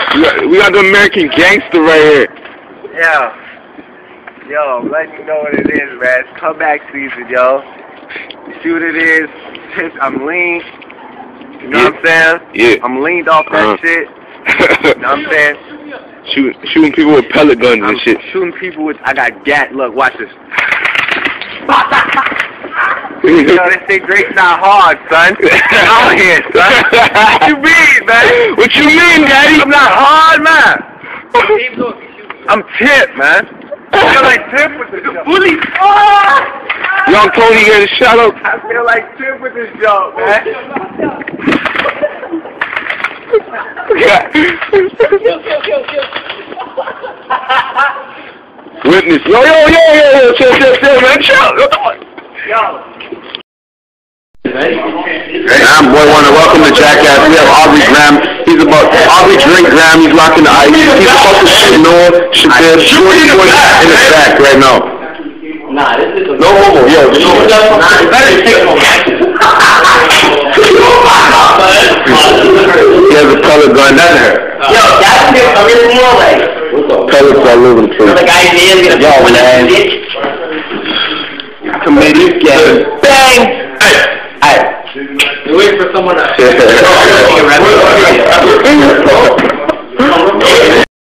We got the American gangster right here. Yo, I'm letting you know what it is, man. It's comeback season, yo. You see what it is? I'm lean. You know what I'm saying? Yeah. I'm leaned off that shit. You know what I'm saying? Shooting people with pellet guns and shit. Shooting people with, I got gat. Look, watch this. Yo, this thing Drake's not hard, son. Out here, son. What you mean, man? What you mean, Daddy? I'm not hard, man. I'm Tip, man. I feel like Tip with the bully. Young Tony get a shout out. I feel like Tip with this joke, man. Witness. Yo, chill, man. Chill. Yo. I'm boy wanna welcome to Jackass. We have Aubrey Graham. He's about Aubrey Drink Graham. He's rocking the ice. He's about to shoot Noah, Shootin, in the back right now. Nah, this is no homo, yo. He has a pellet gun. That's her. Yo, that's it. I'm in more like. Pellets all over the place. The guy is gonna yo, man. Committee, get bang. Hey. You wait for someone to...